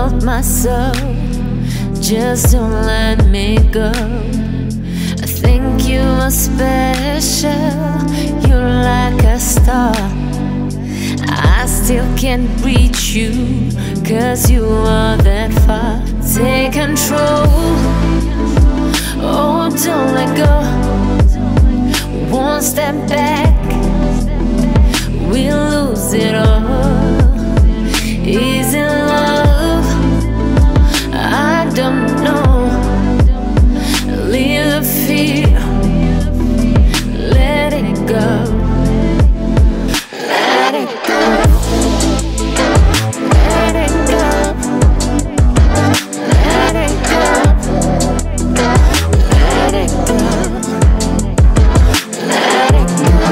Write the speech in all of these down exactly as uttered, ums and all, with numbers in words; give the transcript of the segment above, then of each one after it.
hold my soul, just don't let me go. I think you are special, you're like a star. I still can't reach you, cause you are that far. Take control, oh don't let go. One step back, we'll lose it all. Is it love? I don't know. Leave the fear, let it go. Let it go. Let it go. Let it go. Let it go. Let it go.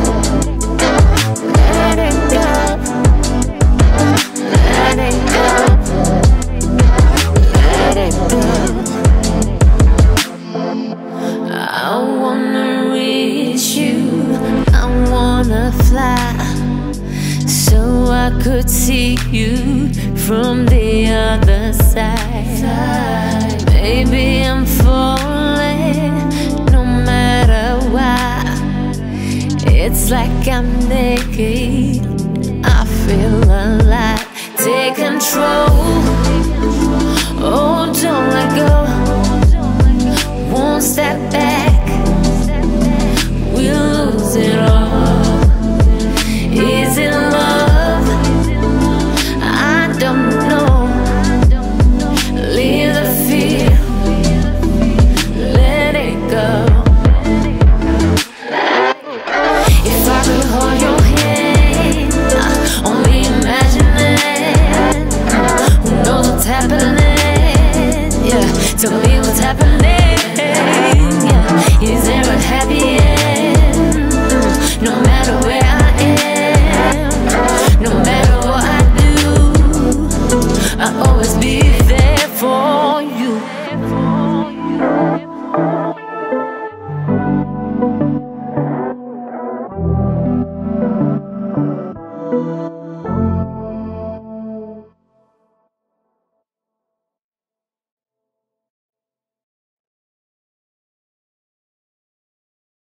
Let it go. Let it go. Let it go. I wanna reach you, I wanna fly, so I could see you from the other side. Baby, I'm falling, no matter why. It's like I'm naked, I feel alive. Take control, oh don't let go. One step back,